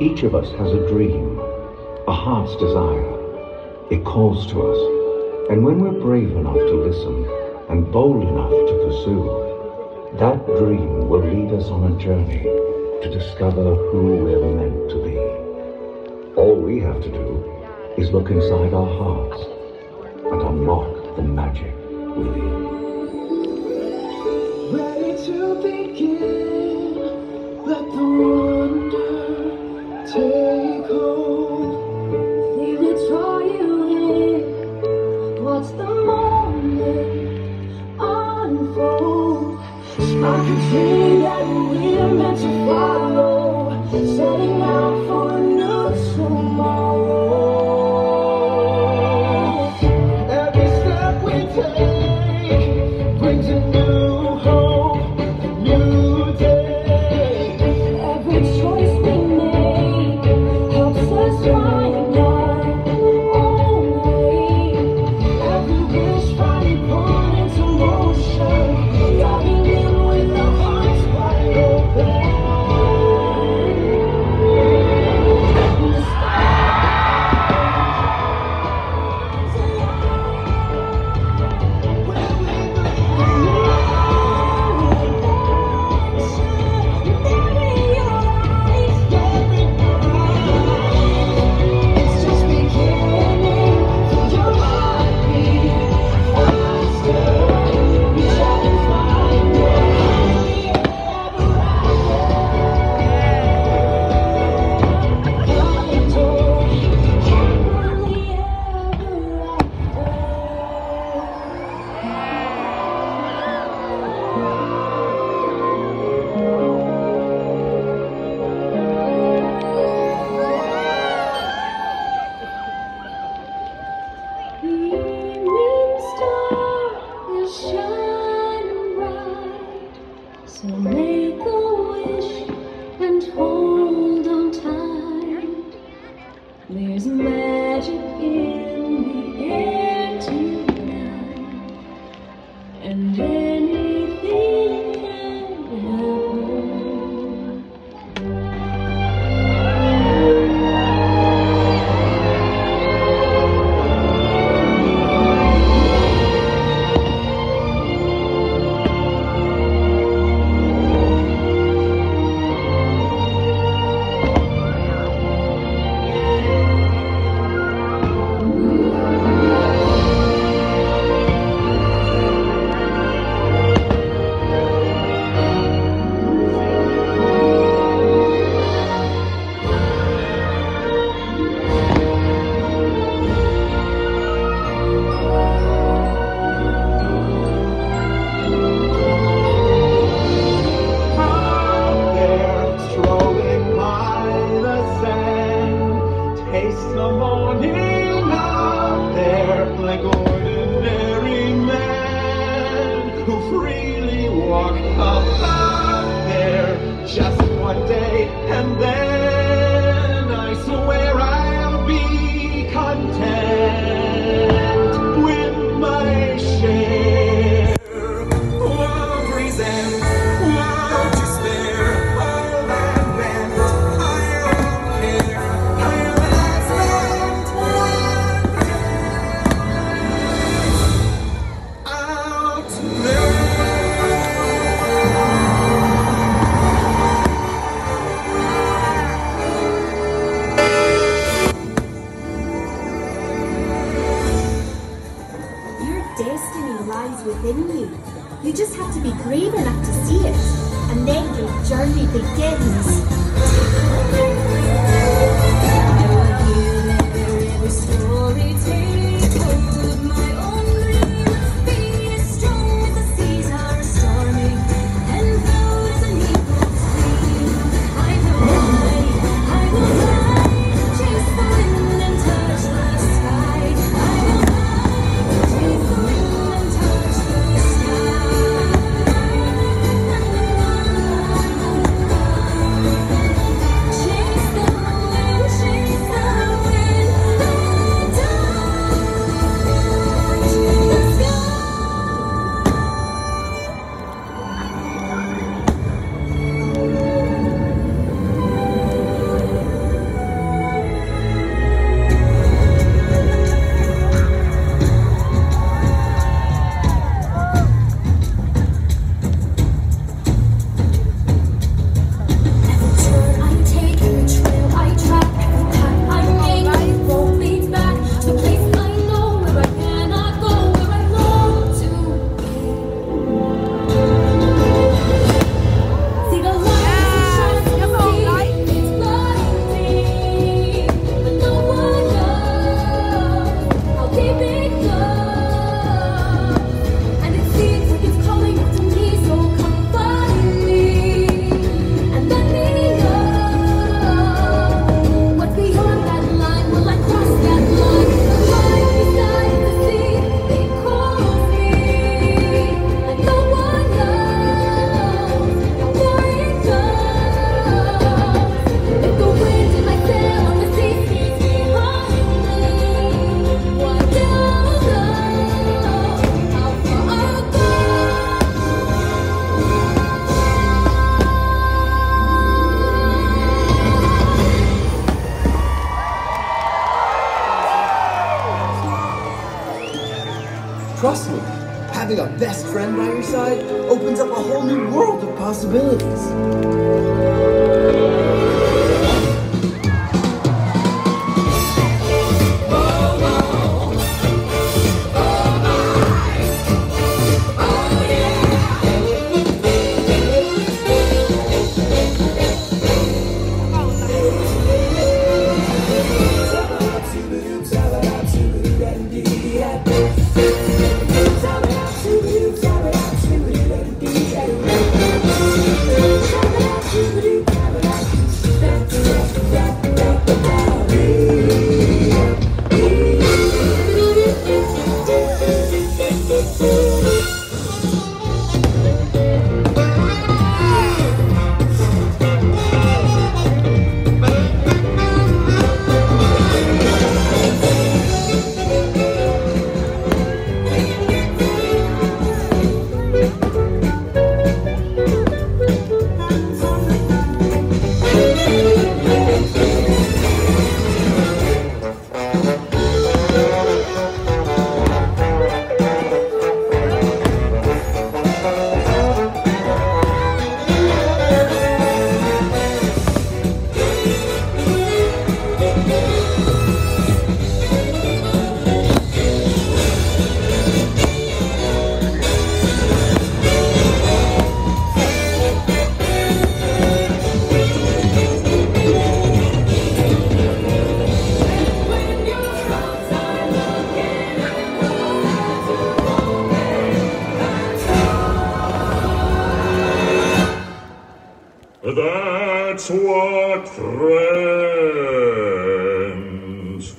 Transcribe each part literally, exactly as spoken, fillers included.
Each of us has a dream, a heart's desire. It calls to us, and when we're brave enough to listen and bold enough to pursue, that dream will lead us on a journey to discover who we're meant to be. All we have to do is look inside our hearts and unlock the magic within. Ready to begin, let the wonder take hold. Feel it draw you in, watch the moment unfold. I can see that we're meant to follow, setting out for a new tomorrow. Every step we take brings a new hope, a new day. Every choice we make helps us find our own way. Every wish finally put into motion, diving in with our hearts wide open. The stars align when we it's just beginning. Feel your heartbeat faster. Reach out and find it. Ever after. Happily evening star is shining bright, so make a wish and hold on tight. There's magic in the air tonight, and anything can happen. Out there, strolling by the sand, taste the morning out there, like ordinary men who freely walk about there. Just one day, and then I swear I'll be content with my share. World resent, world despair, all that meant I don't care. I'll spend one day out there. Your destiny lies within you. You just have to be brave enough to see it, and then your journey begins. Every story take hold of my own dream. Be as strong as the seas are stormy, and loud as an eagle's scream. I will fly, I will fly, chase the wind and touch the sky. I will fly, chase the wind and touch the sky. Chase Trust me, having a best friend by your side opens up a whole new world of possibilities. That's what friends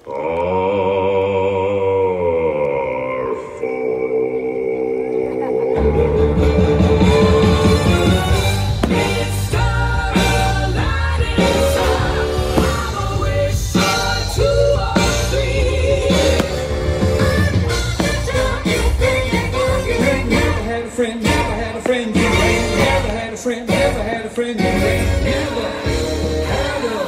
are for. Mister Aladdin, I'm a wish or two or three. Never had a friend, never had a friend, you ain't never had a friend, never had a friend, you ain't never had a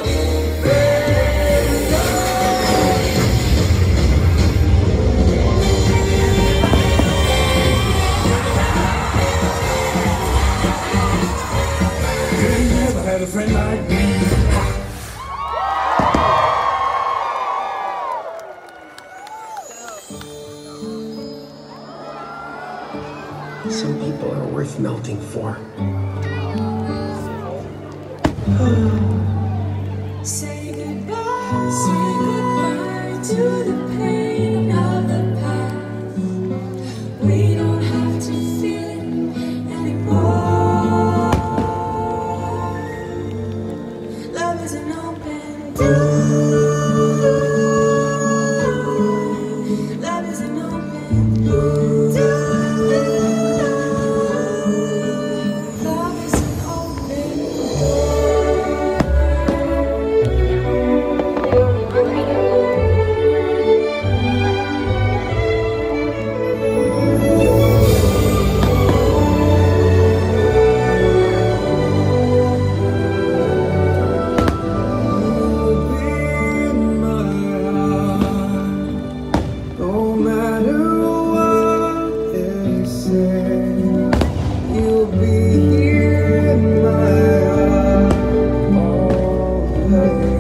friend. You ain't never had a friend like me. Some people are worth melting for. Say goodbye, say goodbye to the pain of the past. We don't have to feel it anymore. Love is an open door. Love is an open door. Love is an open No matter what they say, you'll be here in my heart always.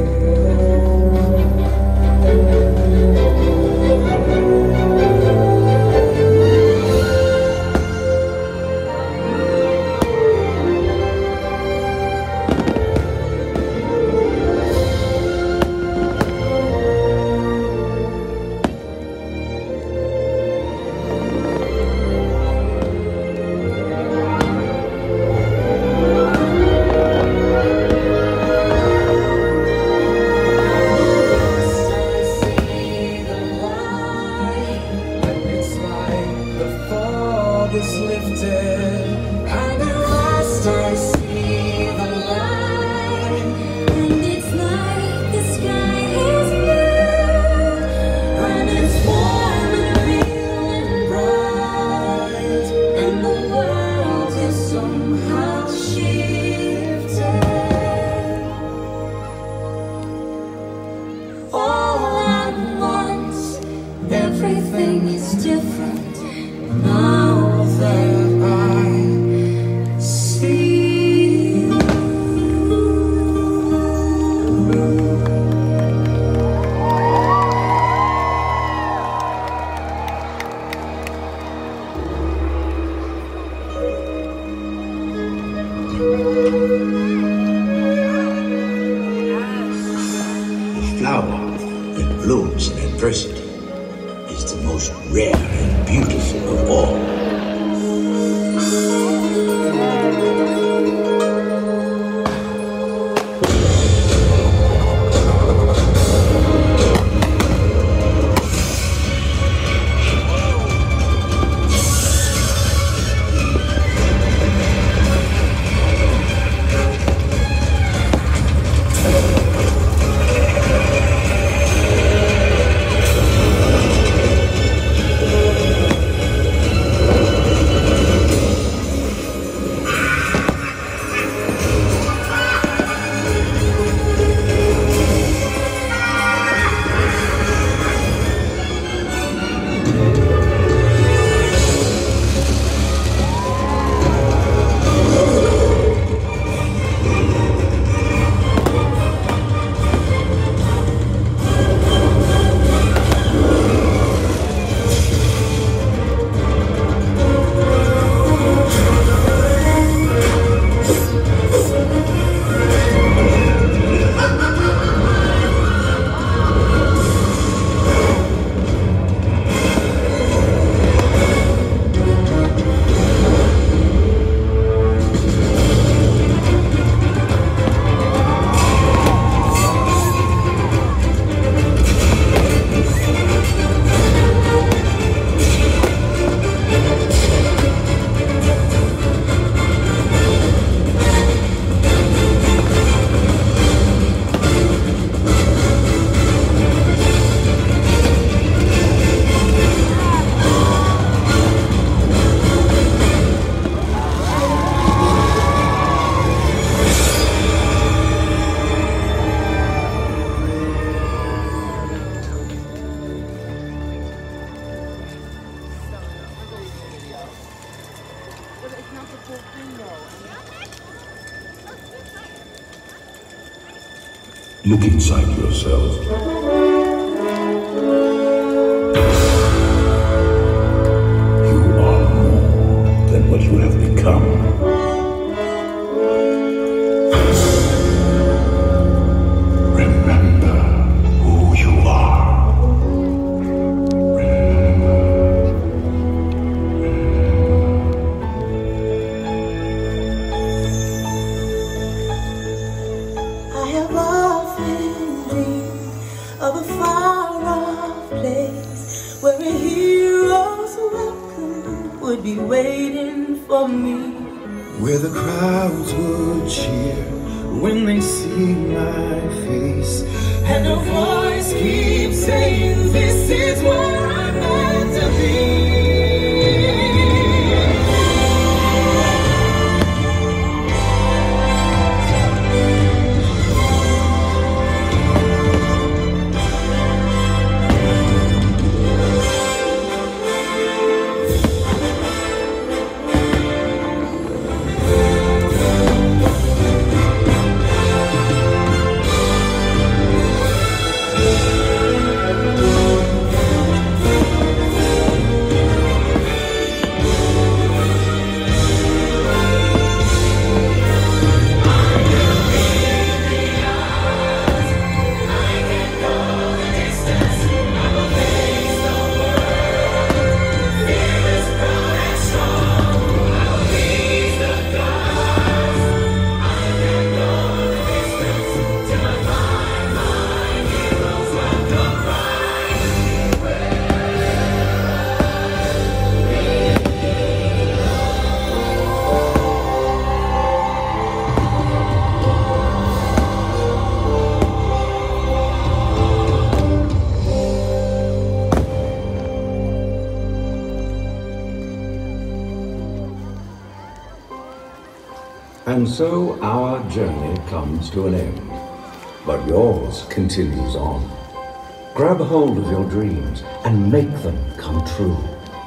It's like the fog is lifted, and at last I see the light, and it's like the sky is blue, and it's warm and real and bright, and the world is somehow shifted. All at once, everything is different. Now that I see you. The flower that blooms in adversity is the most rare and beautiful of all. Look inside yourself. You are more than what you have become. Remember who you are. Remember. I have often dreamed of a far-off place where a hero's welcome would be waiting for me. Where the crowds would cheer when they see my face, And a voice keeps saying, this is where I'm meant to be. And so our journey comes to an end, but yours continues on. Grab hold of your dreams and make them come true.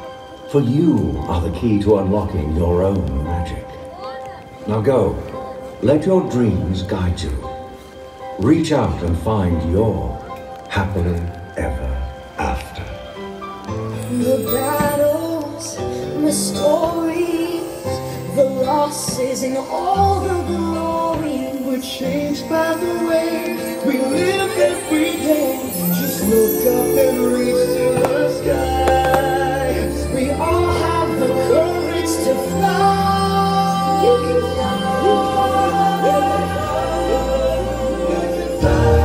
For you are the key to unlocking your own magic. Now go, let your dreams guide you. Reach out and find your happily ever after. The battles, the stories, the losses, and all the glory were changed by the way we live every day. Just look up and reach to the sky. We all have the courage to fly. You can fly. You can fly. You can fly. You can fly.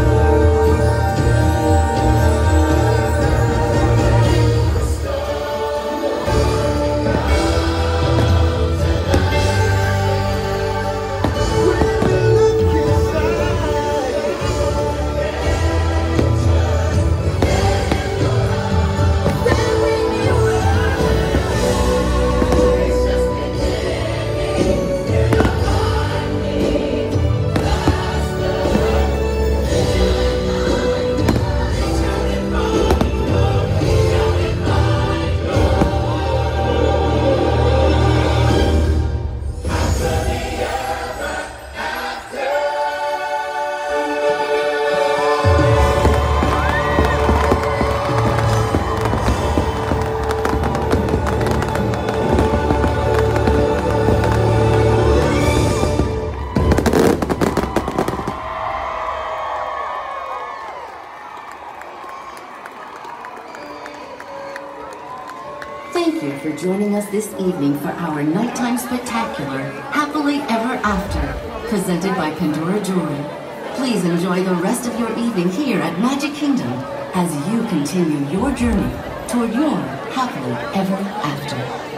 Thank you for joining us this evening for our nighttime spectacular, Happily Ever After, presented by Pandora Jewelry. Please enjoy the rest of your evening here at Magic Kingdom as you continue your journey toward your Happily Ever After.